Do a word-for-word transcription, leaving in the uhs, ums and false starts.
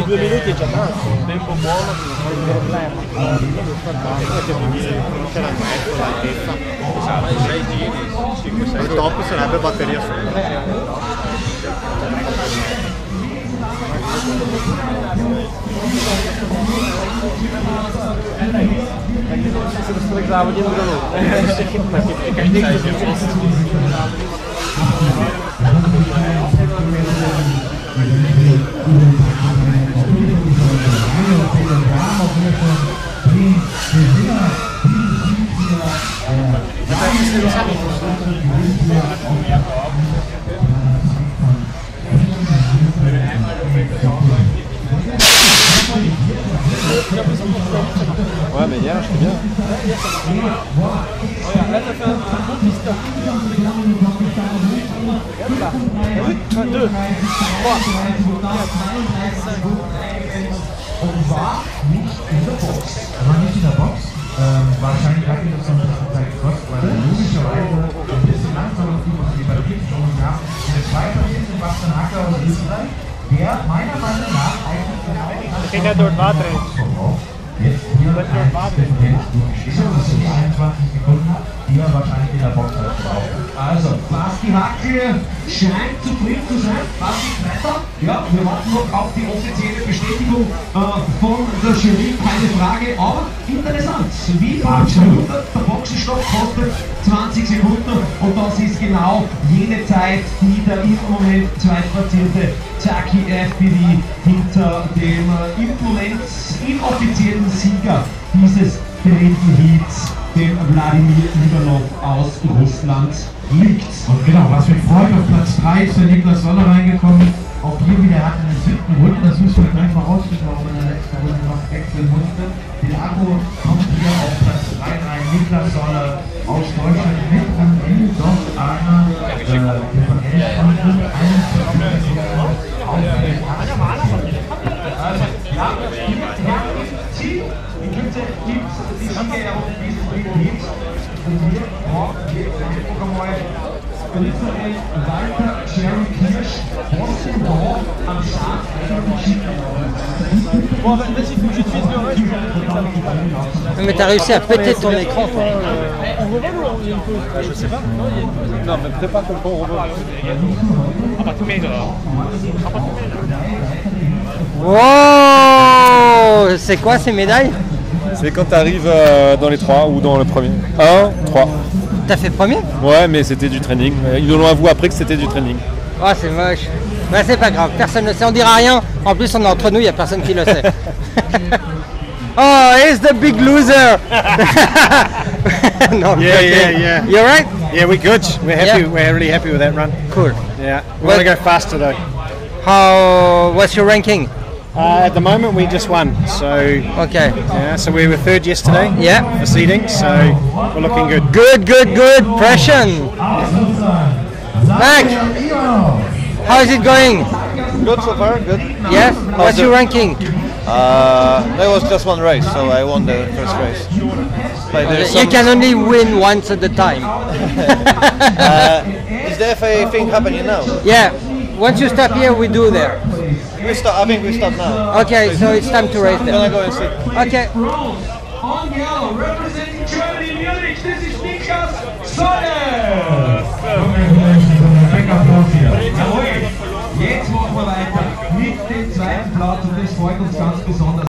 due minuti è già tanto, un tempo buono, non è un problema. C'è la mezzo, l'altezza. Esatto, sei giri, cinque sei. Il top sarebbe batteria sola. Se lo stregavo dietro da loro. Ouais, mais hier, j'étais bien. Regarde, là, t'as fait un bon piston. Regarde là. un, deux, trois, quatre, cinq. Und war nicht in der Box. Er war nicht in der Box. Ähm, wahrscheinlich hat ihn das so ein bisschen Zeit gekostet, weil er logischerweise ein bisschen langsamer wie bei der vierten Runde gab. Der zweite ist Sebastian Hacker aus Österreich, der meiner Meinung nach eigentlich genau dort Water jetzt hier ein Präsident durchgeschrieben, das sind die einundzwanzig Sekunden, die er wahrscheinlich in der Box hat gebraucht. Also, Basti Hackel scheint zufrieden zu sein. Basti, weiter? Ja, wir warten noch auf die offizielle Bestätigung äh, von der Jury, keine Frage, aber interessant. Wie absolut, der Boxenstopp kostet zwanzig Sekunden und das ist genau jene Zeit, die der im Moment zweitplatzierte Zaki F B D hinter dem äh, im Moment inoffiziellen Sieger dieses dritten Heats, dem Wladimir Ivanov aus Russland, liegt. Und genau, was mich freut, auf Platz drei ist der Niklas Soller reingekommen. Auch hier wieder hat er in den siebten Runden, das müssen wir gleich mal rausfinden, ob er in der letzten Runde noch wechseln musste. Den Akku kommt hier auf Platz drei rein, Niklas Soller aus Deutschland mit an ihm doch einer äh, Differenzkonten, einundvierzig auf den achtzehnten. Also, ja, die Güte gibt die Sieger auf dieses Gebiet und wir brauchen jetzt einfach einmal Österreich, Walter, Jerry Kirsch, Boston Ball am Start Bon, vas-y, faut que je te fasse le reste. Mais t'as réussi à péter ton écran, toi. On revole ou il y a une pause? Je sais pas. Non, il y a une pause. Non, mais peut-être pas comme on revole. Wow! C'est quoi ces médailles? C'est quand tu arrives euh, dans les trois ou dans le premier. un, trois. T'as fait premier? Ouais, mais c'était du training. Ils nous l'ont avoué après que c'était du training. Oh, c'est moche. Bah, c'est pas grave, personne ne le sait, on dira rien. En plus, on est entre nous, il n'y a personne qui le sait. Oh, he's the big loser. No, Yeah, yeah, yeah. You alright? Yeah, we're good. We're happy. Yeah. We're really happy with that run. Cool. Yeah, we Well- want to go faster though. How, what's your ranking? Uh, at the moment, we just won. So Okay. yeah, so we were third yesterday. Yeah. For seeding, so we're looking good. Good, good, good. Pression. Mac, how is it going? Good so far, good. Yes? What's the- your ranking? Uh, there was just one race, so I won the first race. But there's You some, can only win once at a time. uh, is the F A thing happening now? Yeah. Once you stop here, we do there. We stop. I think we stop now. Okay, so it's time to race I'm gonna there. go and see. Okay. On yellow, representing Germany in Munich, this is Niklas Soller! Congratulations on the big applause hier. Jawohl, jetzt machen wir weiter mit dem zweiten Platz und das freut uns ganz besonders.